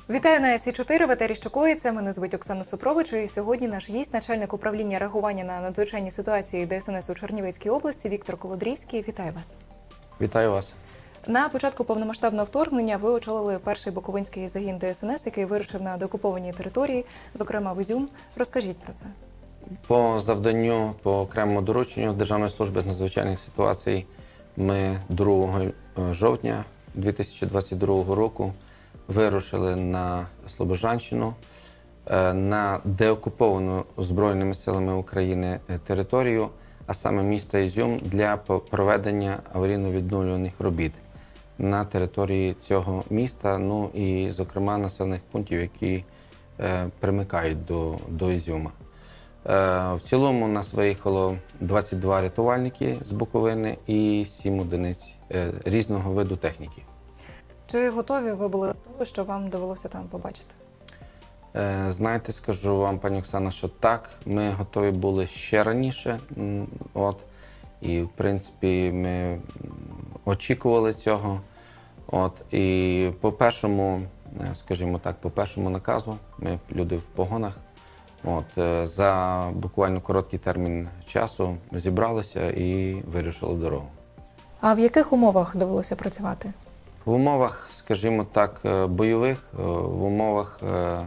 Вітаю на СІ-4, в етері «Що коїться?». Мене звуть Оксана Супрович, і сьогодні наш гість, начальник управління реагування на надзвичайні ситуації ДСНС у Чернівецькій області Віктор Колодрівський. Вітаю вас. Вітаю вас. На початку повномасштабного вторгнення ви очолили перший буковинський загін ДСНС, який вирушив на деокупованій території, зокрема в Ізюм. Розкажіть про це. По завданню, по окремому дорученню Державної служби з надзвичайних ситуацій ми 2 жовтня 2022 року вирушили на Слобожанщину, на деокуповану Збройними силами України територію, а саме місто Ізюм, для проведення аварійно-відновлювальних робіт на території цього міста, ну і, зокрема, населених пунктів, які примикають до Ізюма. В цілому у нас виїхало 22 рятувальники з Буковини і 7 одиниць різного виду техніки. Чи готові ви були до того, що вам довелося там побачити? Знаєте, скажу вам, пані Оксана, що так, ми готові були ще раніше. І, в принципі, ми очікували цього. І по першому, скажімо так, по першому наказу, ми люди в погонах, за буквально короткий термін часу зібралися і вирішили в дорогу. А в яких умовах довелося працювати? В умовах, скажімо так, бойових, в умовах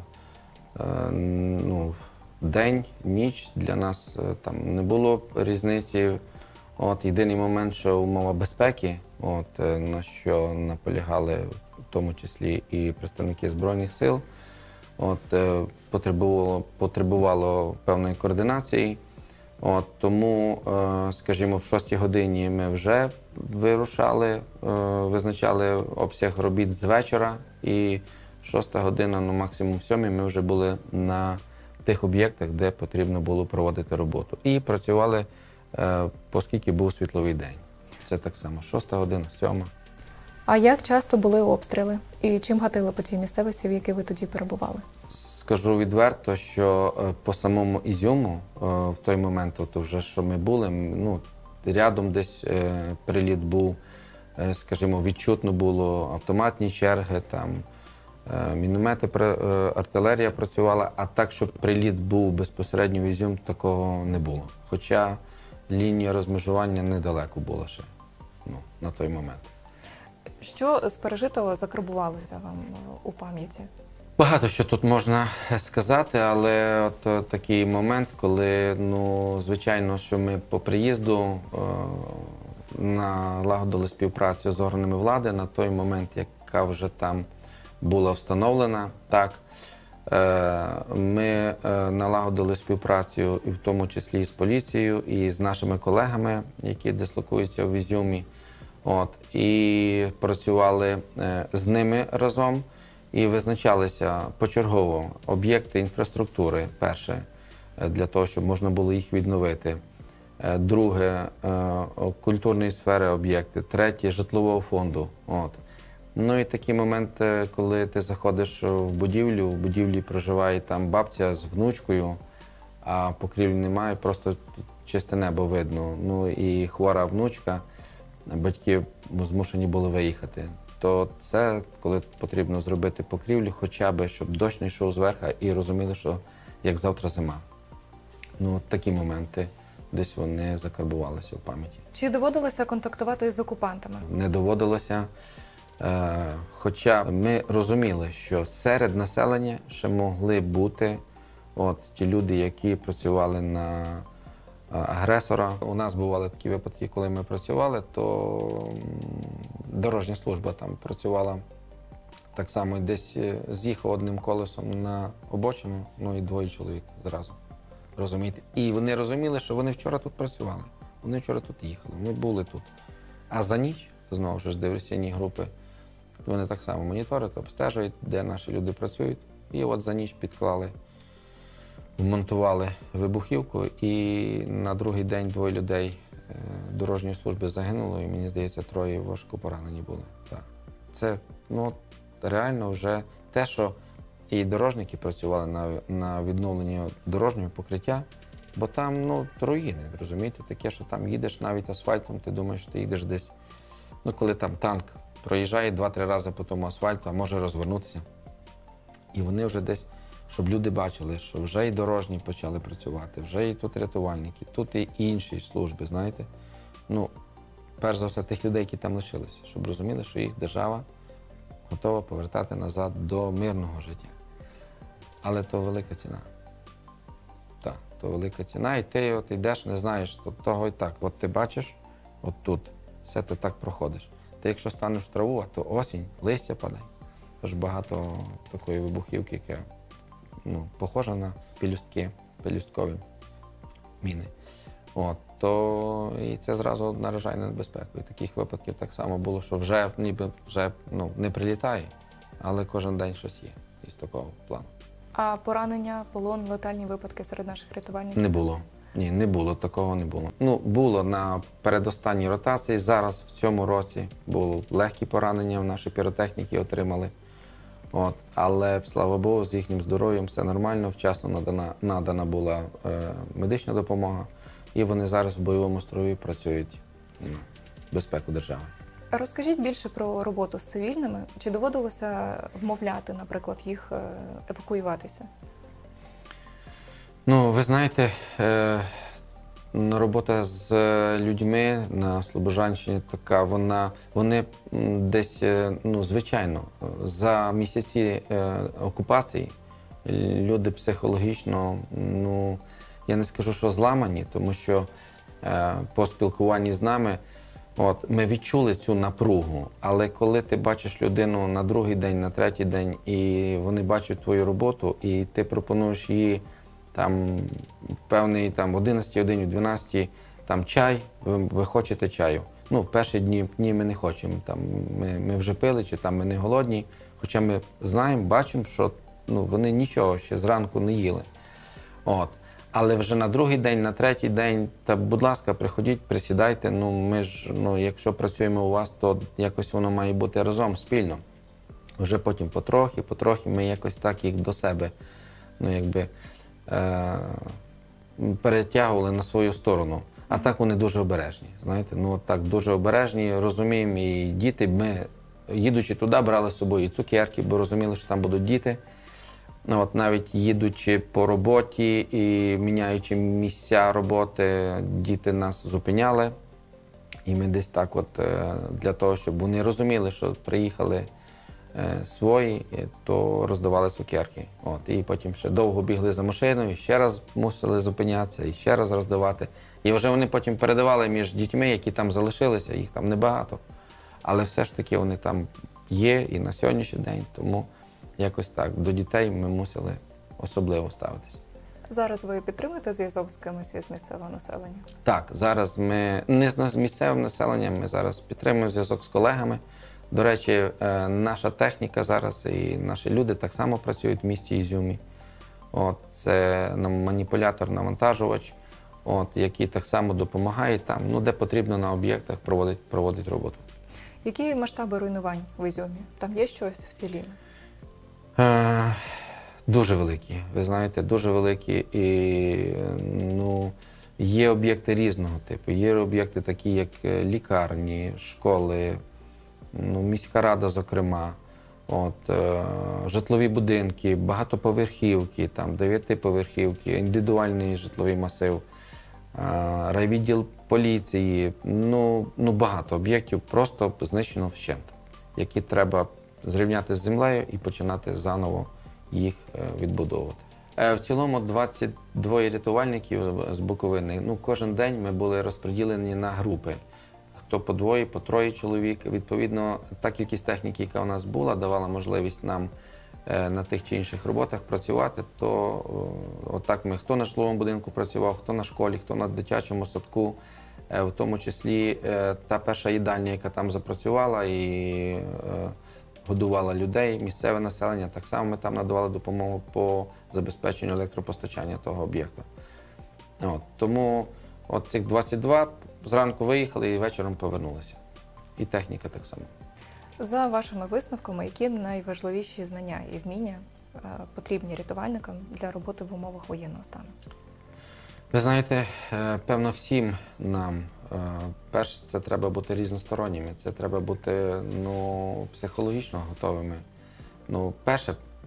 день, ніч для нас там не було різниці. Єдиний момент, що умова безпеки, на що наполягали в тому числі і представники Збройних сил, потребувало певної координації. Тому, скажімо, в 6-й годині ми вже вирушали, визначали обсяг робіт з вечора, і 6-та година, максимум в 7-й, ми вже були на тих об'єктах, де потрібно було проводити роботу. І працювали, оскільки був світловий день. Це так само, 6-та година, 7-та. А як часто були обстріли? І чим гатили по цій місцевості, в якій ви тоді перебували? Скажу відверто, що по самому Ізюму в той момент, вже що ми були, рядом десь приліт був, скажімо, відчутно було автоматні черги, там міномети, артилерія працювала, а так, щоб приліт був безпосередньо в Ізюм, такого не було. Хоча лінія розмежування недалеко була ще на той момент. Що з пережитого закарбувалося вам у пам'яті? Багато що тут можна сказати, але такий момент, коли, звичайно, що ми по приїзду налагодили співпрацю з органами влади на той момент, яка вже там була встановлена. Так, ми налагодили співпрацю і в тому числі і з поліцією, і з нашими колегами, які дислокуються в Ізюмі. І працювали з ними разом. І визначалися почергово об'єкти інфраструктури, перше, для того, щоб можна було їх відновити. Друге, культурної сфери об'єкти. Третє, житлового фонду. І такі моменти, коли ти заходиш в будівлі проживає там бабця з внучкою, а покрівлі немає, просто чисте небо видно. І хвора внучка, батьки змушені були виїхати. То це, коли потрібно зробити покрівлю, хоча б, щоб дощ не йшов зверху і розуміли, що як завтра зима. Такі моменти десь вони закарбувалися в пам'яті. Чи доводилося контактувати з окупантами? Не доводилося, хоча ми розуміли, що серед населення ще могли бути ті люди, які працювали на агресора. У нас бували такі випадки, коли ми працювали, то дорожня служба там працювала так само, десь з'їхав одним колесом на обочину, і 2 чоловік зразу, розумієте. І вони розуміли, що вони вчора тут працювали, вони вчора тут їхали, ми були тут. А за ніч, знову ж диверсійні групи, вони так само моніторять, обстежують, де наші люди працюють, і за ніч підклали, вмонтували вибухівку, і на другий день 2 людей дорожньої служби загинуло, і, мені здається, 3 важко поранені були. Так. Це реально вже те, що і дорожники працювали на відновленні дорожнього покриття, бо там руїни, розумієте, таке, що там їдеш навіть асфальтом, ти думаєш, що ти їдеш десь, коли там танк проїжджає 2-3 рази по тому асфальту, а може розвернутися. І вони вже десь, щоб люди бачили, що вже і дорожні почали працювати, вже і тут рятувальники, тут і інші служби, знаєте. Ну, перш за все, тих людей, які там лишилися, щоб розуміли, що їх держава готова повертати назад до мирного життя. Але то велика ціна. Так, то велика ціна, і ти от йдеш, не знаєш того і так. От ти бачиш, от тут, все ти так проходиш. Ти якщо станеш в траву, а то осінь, листя падає. Тож багато такої вибухівки, яка похожа на пелюсткові міни. От, то і це зразу наражає на небезпеку. І таких випадків так само було, що вже ніби не прилітає, але кожен день щось є із такого плану. А поранення, полон, летальні випадки серед наших рятувальників? Не було. Ні, не було, такого не було. Було на передостанній ротації, зараз в цьому році було легкі поранення, наші піротехніки отримали. От. Але, слава Богу, з їхнім здоров'ям все нормально, вчасно надана була медична допомога, і вони зараз в бойовому строї працюють на безпеку держави. Розкажіть більше про роботу з цивільними. Чи доводилося вмовляти, наприклад, їх евакуюватися? Ви знаєте, робота з людьми на Слобожанщині така, вони десь, звичайно, за місяці окупації люди психологічно, я не скажу, що зламані, тому що по спілкуванні з нами ми відчули цю напругу, але коли ти бачиш людину на другий день, на третій день, і вони бачать твою роботу, і ти пропонуєш їй певний в 11 годині, в 12 чай, ви хочете чаю. Перші дні ми не хочемо, ми вже пили, чи ми не голодні, хоча ми знаємо, бачимо, що вони нічого ще зранку не їли. Але вже на другий день, на третій день, будь ласка, приходіть, присідайте, ми ж, якщо працюємо у вас, то якось воно має бути разом, спільно. Вже потім потрохи ми якось так їх до себе, перетягували на свою сторону. А так вони дуже обережні, знаєте, так дуже обережні, розуміємо, і діти, ми, їдучи туди, брали з собою і цукерки, бо розуміли, що там будуть діти. Навіть їдучи по роботі і міняючи місця роботи, діти нас зупиняли. І ми десь так для того, щоб вони розуміли, що приїхали свої, то роздавали цукерки. І потім ще довго бігли за машиною, ще раз мусили зупинятися і ще раз роздавати. І вже вони потім передавали між дітьми, які там залишилися, їх там небагато. Але все ж таки вони там є і на сьогоднішній день, тому якось так до дітей ми мусили особливо ставитися. Зараз ви підтримуєте зв'язок з кимось із місцевого населення? Так, зараз ми не з місцевим населенням, ми зараз підтримуємо зв'язок з колегами. До речі, наша техніка зараз і наші люди так само працюють в місті Ізюмі. Це маніпулятор-навантажувач, який так само допомагає там, де потрібно на об'єктах проводить роботу. Які масштаби руйнувань в Ізюмі? Там є щось вціліле? Дуже великі, ви знаєте, дуже великі. І є об'єкти різного типу. Є об'єкти такі, як лікарні, школи, міська рада, зокрема, житлові будинки, багатоповерхівки, 9-поверхівки, індивідуальний житловий масив, райвідділ поліції, багато об'єктів просто знищено вщент, які треба зрівняти з землею і починати заново їх відбудовувати. В цілому 22 рятувальників з Буковини. Кожен день ми були розподілені на групи. Хто по двоє, по троє чоловік. Відповідно, та кількість техніки, яка у нас була, давала можливість нам на тих чи інших роботах працювати, то отак ми хто на житловому будинку працював, хто на школі, хто на дитячому садку, в тому числі та перша їдальня, яка там запрацювала і годувала людей, місцеве населення, так само ми там надавали допомогу по забезпеченню електропостачання того об'єкта. Тому цих 22 зранку виїхали і вечором повернулися. І техніка так само. За вашими висновками, які найважливіші знання і вміння потрібні рятувальникам для роботи в умовах воєнного стану? Ви знаєте, певно, всім нам, перш, це треба бути різносторонніми, це треба бути психологічно готовими. Перше,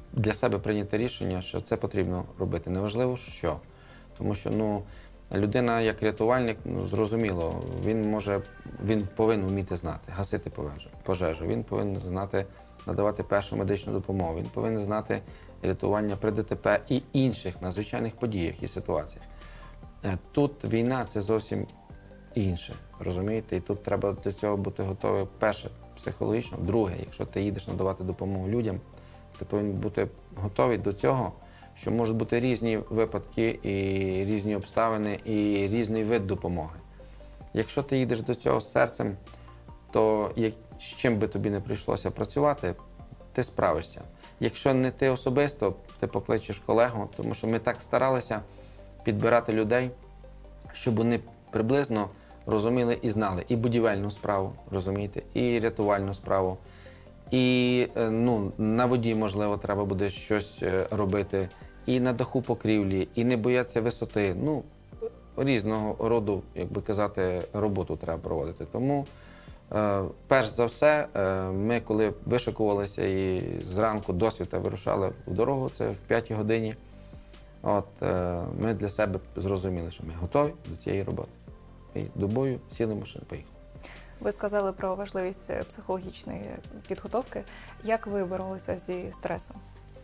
для себе прийняти рішення, що це потрібно робити. Неважливо що. Тому що людина як рятувальник, зрозуміло, він повинен вміти знати, гасити пожежу, він повинен знати надавати першу медичну допомогу, він повинен знати рятування при ДТП і інших надзвичайних подіях і ситуаціях. Тут війна – це зовсім інше, розумієте? І тут треба до цього бути готовим, перше, психологічно, друге, якщо ти їдеш надавати допомогу людям, ти повинен бути готовий до цього, що можуть бути різні випадки, і різні обставини, і різний вид допомоги. Якщо ти їдеш до цього з серцем, то з чим би тобі не прийшлося працювати, ти справишся. Якщо не ти особисто, ти покличеш колегу, тому що ми так старалися підбирати людей, щоб вони приблизно розуміли і знали і будівельну справу, розумієте, і рятувальну справу, і на воді, можливо, треба буде щось робити, і на даху покрівлі, і не бояться висоти. Різного роду, як би казати, роботу треба проводити. Тому, перш за все, ми, коли вишикувалися і зранку до світа вирушали в дорогу, це в 5 годині, ми для себе зрозуміли, що ми готові до цієї роботи. І до бою сіли в машину, поїхали. Ви сказали про важливість психологічної підготовки. Як ви боролися зі стресом?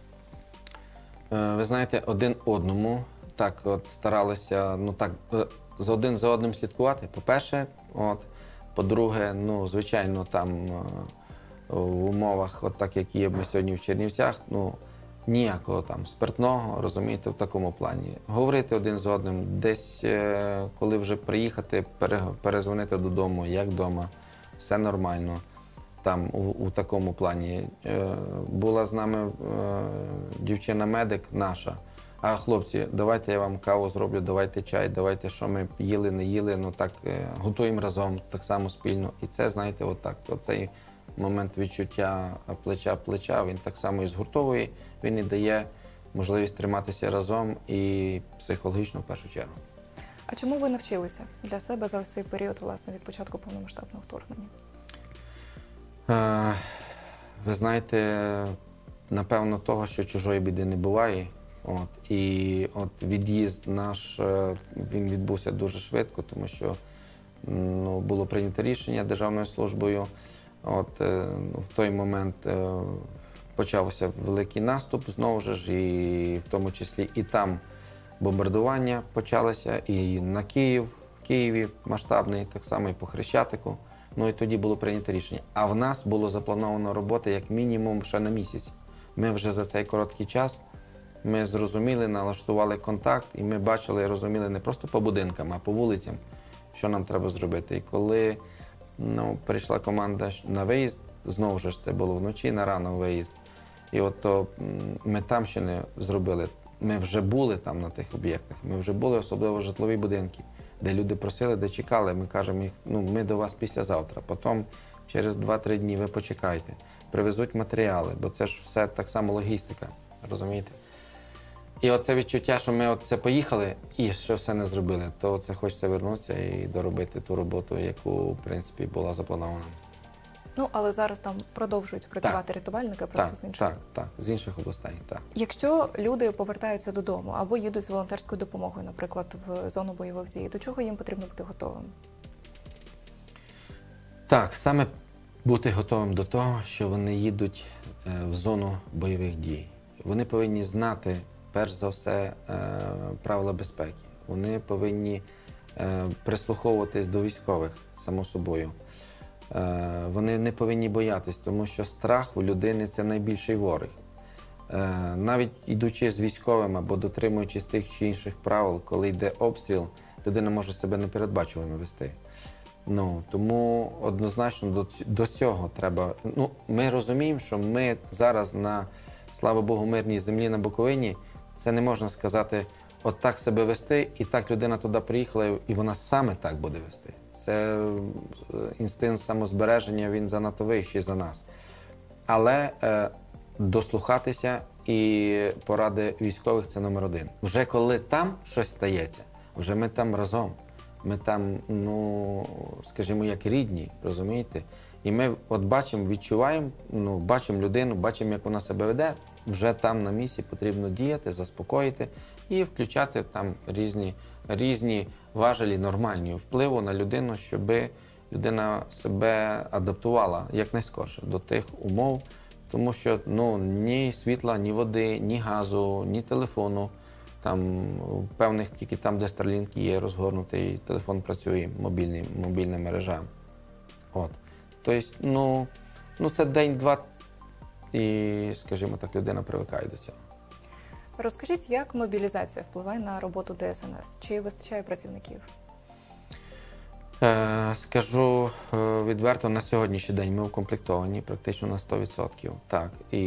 Ви знаєте, один одному так старалися один за одним слідкувати. По-перше, по-друге, звичайно, там в умовах, так як є ми сьогодні в Чернівцях, ніякого там спиртного, розумієте, в такому плані. Говорити один з одним, десь, коли вже приїхати, перезвонити додому, як вдома, все нормально. Там у такому плані. Була з нами дівчина-медик наша. А хлопці, давайте я вам каву зроблю, давайте чай, давайте, що ми їли, не їли, готуємо разом, так само спільно. І це, знаєте, оцей момент відчуття плеча-плеча, він так само і згуртовує, він і дає можливість триматися разом і психологічно в першу чергу. А чому ви навчилися для себе за ось цей період, власне, від початку повномасштабного вторгнення? Ви знаєте, напевно, того, що чужої біди не буває. І від'їзд наш, він відбувся дуже швидко, тому що було прийнято рішення Державною службою. В той момент почався великий наступ, знову ж, і в тому числі і там бомбардування почалося, і на Київ, в Києві масштабний, так само і по Хрещатику. І тоді було прийнято рішення. А в нас було заплановано робота як мінімум ще на місяць. Ми вже за цей короткий час ми зрозуміли, налаштували контакт, і ми бачили, розуміли не просто по будинкам, а по вулицям, що нам треба зробити. І коли прийшла команда на виїзд, знову ж це було вночі, на ранок виїзд. І ми там ще не зробили. Ми вже були там на тих об'єктах, ми вже були, особливо житлові будинки, де люди просили, де чекали. Ми кажемо, ми до вас післязавтра, потім через 2-3 дні ви почекайте, привезуть матеріали, бо це ж все так само логістика, розумієте? І оце відчуття, що ми поїхали і ще все не зробили, то це хочеться вернутися і доробити ту роботу, яку, в принципі, була запланована. Але зараз там продовжують працювати рятувальники, просто з інших. Так, з інших областей, так. Якщо люди повертаються додому або їдуть з волонтерською допомогою, наприклад, в зону бойових дій, до чого їм потрібно бути готовим? Так, саме бути готовим до того, що вони їдуть в зону бойових дій. Вони повинні знати, перш за все, правила безпеки. Вони повинні прислуховуватись до військових, само собою. Вони не повинні боятись, тому що страх у людини – це найбільший ворог. Навіть йдучи з військовим або дотримуючись тих чи інших правил, коли йде обстріл, людина може себе непередбачувано вести. Тому однозначно до цього треба. Ми розуміємо, що ми зараз на, слава Богу, мирній землі на Буковині, це не можна сказати, так себе вести, і так людина туди приїхала, і вона саме так буде вести. Це інстинкт самозбереження, він занадто вищий за нас. Але дослухатися і поради військових – це номер один. Вже коли там щось стається, вже ми там разом. Ми там, скажімо, як рідні, розумієте? І ми от бачимо, відчуваємо, бачимо людину, бачимо, як вона себе веде, вже там на місці потрібно діяти, заспокоїти і включати там різні важелі нормальні впливу на людину, щоб людина себе адаптувала якнайскорше до тих умов, тому що ні світла, ні води, ні газу, ні телефону, там певних тільки там, де Starlink є розгорнутий, телефон працює, мобільна мережа. От. Тобто, це день-два, і, скажімо так, людина привикає до цього. Розкажіть, як мобілізація впливає на роботу ДСНС? Чи вистачає працівників? Скажу відверто, на сьогоднішній день ми укомплектовані практично на 100%. Так, і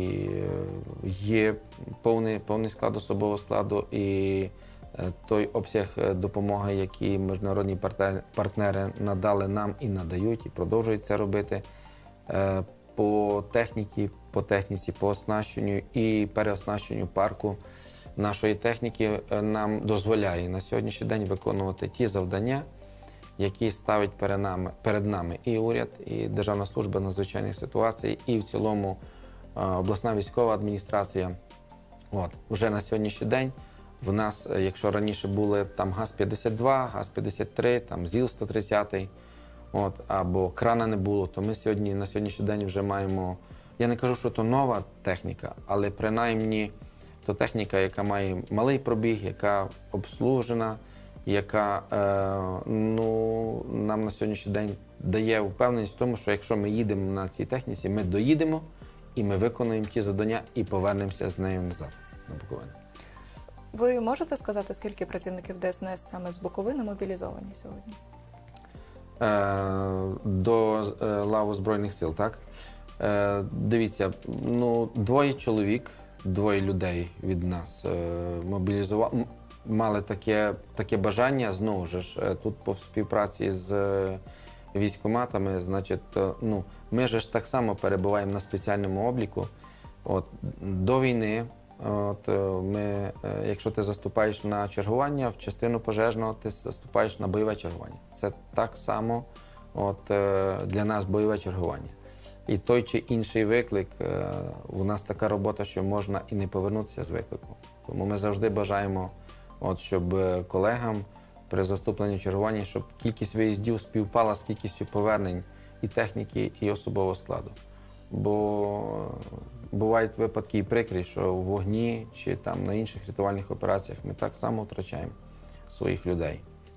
є повний склад особового складу, і той обсяг допомоги, який міжнародні партнери надали нам і надають, і продовжують це робити по техніці, по оснащенню і переоснащенню парку нашої техніки нам дозволяє на сьогоднішній день виконувати ті завдання, які ставить перед нами і уряд, і Державна служба надзвичайних ситуацій, і в цілому обласна військова адміністрація. Вже на сьогоднішній день в нас, якщо раніше були там ГАЗ-52, ГАЗ-53, там ЗІЛ-130, або крана не було, то ми на сьогоднішній день вже маємо, я не кажу, що це нова техніка, але принаймні то техніка, яка має малий пробіг, яка обслужена, яка нам на сьогоднішній день дає впевненість в тому, що якщо ми їдемо на цій техніці, ми доїдемо і ми виконуємо ті завдання і повернемося з нею назад на Буковину. Ви можете сказати, скільки працівників ДСНС саме з Буковини мобілізовані сьогодні? До лав Збройних сил, так? Дивіться, двоє людей від нас мали таке бажання, знову ж, тут по співпраці з військкоматами, значить, ми ж так само перебуваємо на спеціальному обліку. До війни, якщо ти заступаєш на чергування в частину пожежного, ти заступаєш на бойове чергування. Це так само для нас бойове чергування. І той чи інший виклик, у нас така робота, що можна і не повернутися з виклику. Тому ми завжди бажаємо, щоб колегам при заступленні чергуванні, щоб кількість виїздів співпала з кількістю повернень і техніки, і особового складу. Бо бувають випадки і прикрі, що в вогні чи там на інших рятувальних операціях ми так само втрачаємо своїх людей.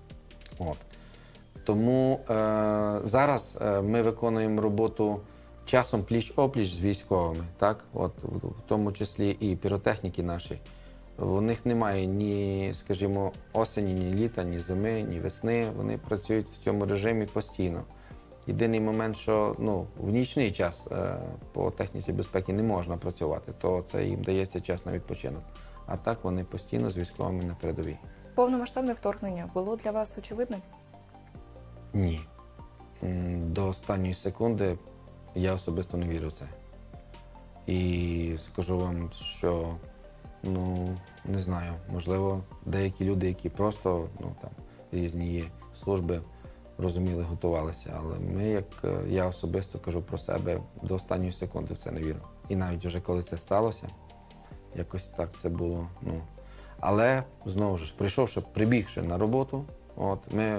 Тому зараз ми виконуємо роботу часом пліч-опліч з військовими, так? В тому числі і піротехніки наші. У них немає ні, скажімо, осені, ні літа, ні зими, ні весни. Вони працюють в цьому режимі постійно. Єдиний момент, що в нічний час по техніці безпеки не можна працювати, то це їм дається час на відпочинок. А так вони постійно з військовими на передовій. Повномасштабне вторгнення було для вас очевидним? Ні. До останньої секунди я особисто не вірю в це. І скажу вам, що не знаю, можливо, деякі люди, які просто, різні є служби, розуміли, готувалися. Але я особисто кажу про себе, до останньої секунди в це не вірю. І навіть вже коли це сталося, якось так це було. Але, знову ж, прибігши на роботу, ми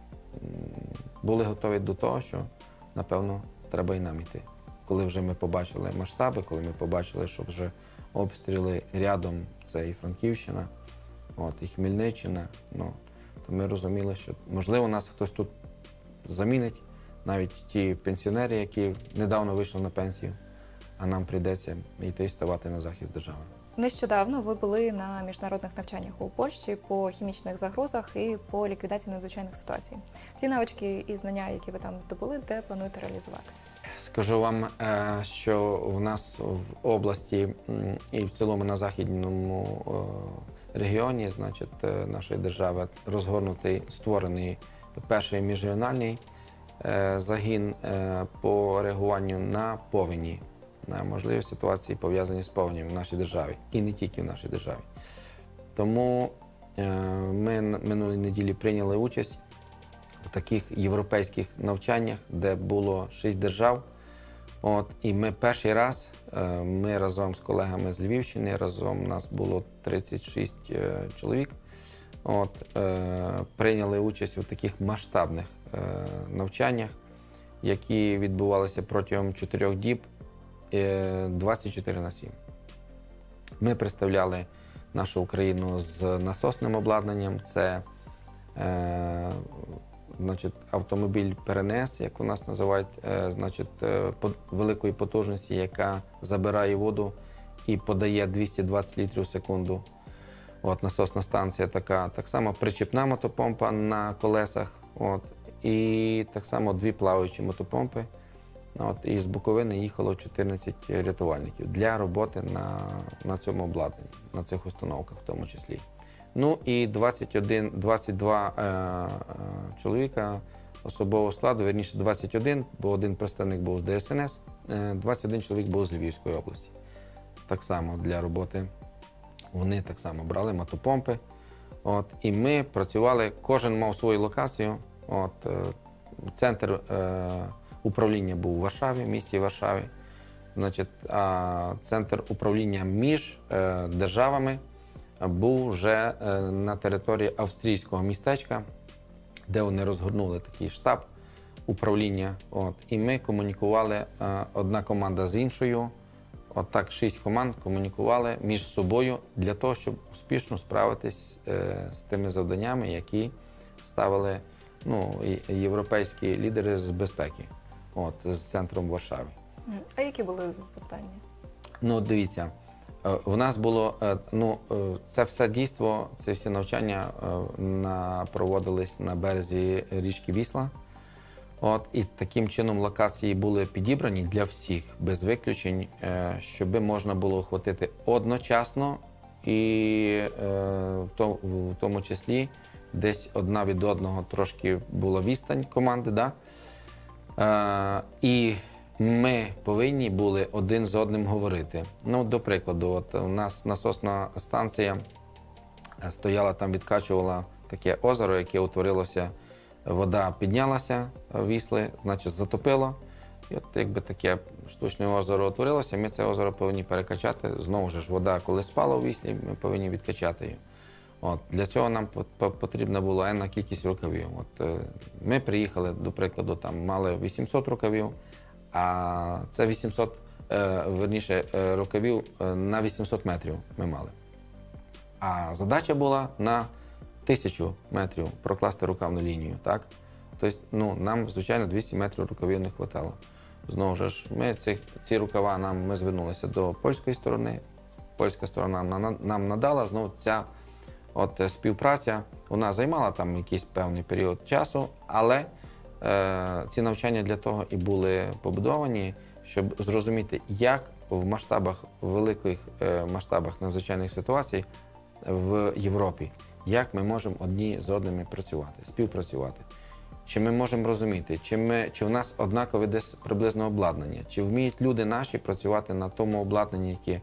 були готові до того, що, напевно, треба і нам йти. Коли вже ми побачили масштаби, коли ми побачили, що вже обстріли рядом, це і Франківщина, і Хмельниччина, то ми розуміли, що, можливо, нас хтось тут замінить, навіть ті пенсіонери, які недавно вийшли на пенсію, а нам прийдеться йти і ставати на захист держави. Нещодавно ви були на міжнародних навчаннях у Польщі по хімічних загрозах і по ліквідації надзвичайних ситуацій. Ці навички і знання, які ви там здобули, де плануєте реалізувати? Скажу вам, що в нас в області і в цілому на західному регіоні, нашої держави, створений перший міжрегіональний загін по реагуванню на повені, на можливі ситуації, пов'язані з повенями в нашій державі, і не тільки в нашій державі. Тому ми минулої неділі прийняли участь в таких європейських навчаннях, де було 6 держав. І ми перший раз, ми разом з колегами з Львівщини, разом нас було 36 чоловік, прийняли участь у таких масштабних навчаннях, які відбувалися протягом 4 діб 24/7. Ми представляли нашу Україну з насосним обладнанням. Це автомобіль ПРНС, як у нас називають, великої потужності, яка забирає воду і подає 220 літрів в секунду. Насосна станція така. Так само причіпна мотопомпа на колесах. І так само 2 плаваючі мотопомпи. І з Буковини їхало 14 рятувальників для роботи на цьому обладнанні, на цих установках в тому числі. Ну і 22 чоловіка особового складу, вірніше 21, бо один представник був з ДСНС, 21 чоловік був з Львівської області. Так само для роботи вони так само брали мотопомпи. І ми працювали, кожен мав свою локацію. Центр управління був у Варшаві, в місті Варшаві. А центр управління між державами був вже на території австрійського містечка, де вони розгорнули такий штаб управління. І ми комунікували, одна команда з іншою, 6 команд комунікували між собою для того, щоб успішно справитись з тими завданнями, які ставили європейські лідери з безпеки з центром Варшави. А які були завдання? Дивіться, в нас було, це все дійство, це всі навчання проводились на березі річки Вісла. І таким чином локації були підібрані для всіх, без виключень, щоб можна було охватити одночасно і в тому числі десь одна від одного трошки була відстань команди. І ми повинні були один з одним говорити. До прикладу, у нас насосна станція стояла там, відкачувала таке озеро, яке утворилося, вода піднялася в Вісли, значить затопило. І якби таке штучне озеро утворилося, ми це озеро повинні перекачати. Знову ж вода, коли спала в Віслі, ми повинні відкачати її. Для цього нам потрібна була енна кількість рукавів. Ми приїхали, до прикладу, там мали 800 рукавів, а це 800, рукавів на 800 метрів ми мали. А задача була на 1000 метрів прокласти рукавну лінію. Тобто, нам, звичайно, 200 метрів рукавів не вистачало. Знову ж, ці рукава ми звернулися до польської сторони. Польська сторона нам надала, знову ця співпраця, вона займала там якийсь певний період часу, але ці навчання для того і були побудовані, щоб зрозуміти, як в великих масштабах надзвичайних ситуацій в Європі, як ми можемо одні з одними працювати, співпрацювати. Чи ми можемо розуміти, чи в нас однакове десь приблизно обладнання, чи вміють люди наші працювати на тому обладнанні, яке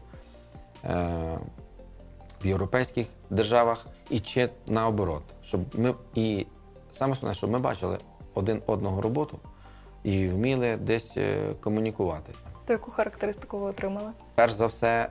в європейських державах, і чи наоборот. І саме основне, щоб ми бачили один одного роботу і вміли десь комунікувати. То яку характеристику ви отримали? Перш за все,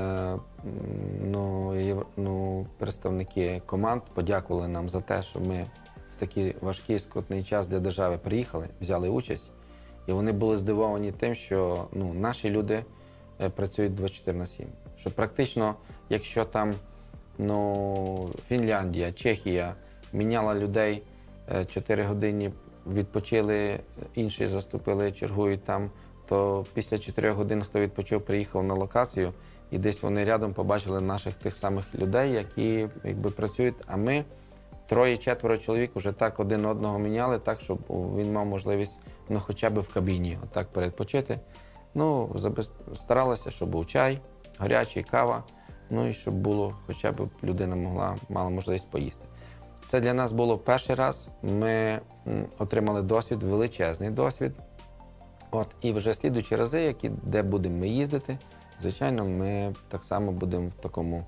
представники команд подякували нам за те, що ми в такий важкий, скрутний час для держави приїхали, взяли участь. І вони були здивовані тим, що наші люди працюють 24/7. Що практично, якщо там Фінляндія, Чехія міняла людей 4 години, відпочили, інші заступили, чергують там, то після 4 годин, хто відпочив, приїхав на локацію, і десь вони рядом побачили наших тих самих людей, які працюють, а ми 3-4 чоловік вже так один одного міняли, так, щоб він мав можливість хоча б в кабіні отак передпочити. Старалися, щоб був чай, гарячий, кава, і щоб було, хоча б людина мала можливість поїсти. Це для нас було перший раз, ми отримали досвід, величезний досвід. І вже слідуючі рази, де будемо ми їздити, звичайно, ми так само будемо в такому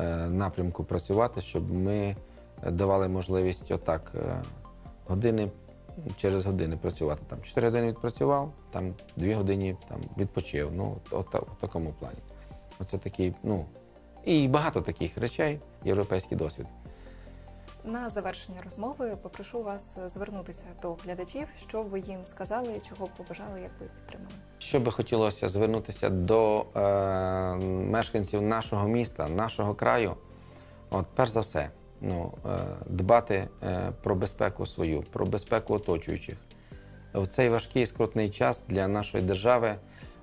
напрямку працювати, щоб ми давали можливість години через години працювати. Там 4 години відпрацював, там 2 години там, відпочив. Ну, в такому плані. Оце такий, ну, і багато таких речей, європейський досвід. На завершення розмови попрошу вас звернутися до глядачів, що ви їм сказали, чого б побажали, як би підтримали. Що би хотілося звернутися до мешканців нашого міста, нашого краю, от, перш за все, ну, дбати про безпеку свою, про безпеку оточуючих. В цей важкий скрутний час для нашої держави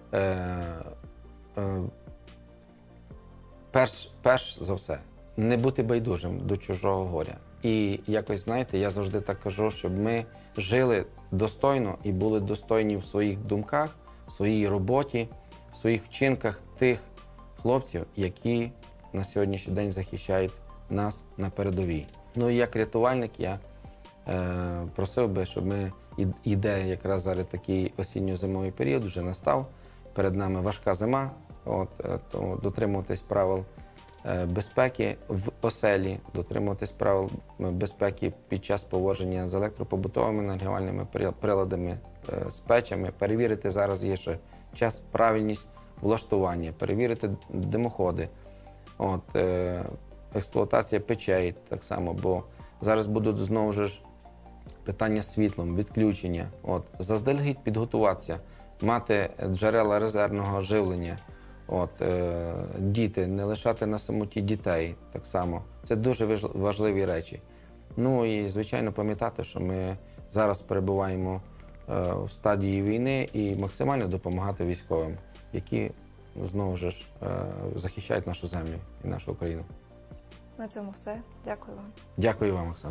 перш за все, не бути байдужим до чужого горя. І якось, знаєте, я завжди так кажу, щоб ми жили достойно і були достойні в своїх думках, в своїй роботі, в своїх вчинках тих хлопців, які на сьогоднішній день захищають нас на передовій. Ну і як рятувальник я просив би, щоб ми, іде якраз зараз такий осінньо-зимовий період, вже настав, перед нами важка зима, от, то дотримуватись правил безпеки в оселі, дотримуватись правил безпеки під час поводження з електропобутовими нагрівальними приладами, з печами, перевірити зараз є ще час, правильність влаштування, перевірити димоходи, от, експлуатація печей так само, бо зараз будуть знову ж питання з світлом, відключення, от, заздалегідь підготуватися, мати джерела резервного живлення. От, діти, не лишати на самоті дітей так само. Це дуже важливі речі. Ну і, звичайно, пам'ятати, що ми зараз перебуваємо в стадії війни і максимально допомагати військовим, які, знову ж, захищають нашу землю і нашу Україну. На цьому все. Дякую вам. Дякую вам, Оксана.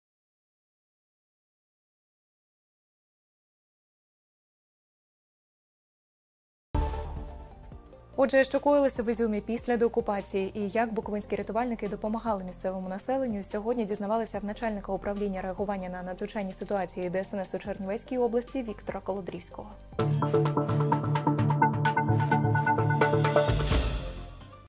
Отже, що коїлося в Ізюмі після деокупації і як буковинські рятувальники допомагали місцевому населенню, сьогодні дізнавалися в начальника управління реагування на надзвичайні ситуації ДСНС у Чернівецькій області Віктора Колодрівського.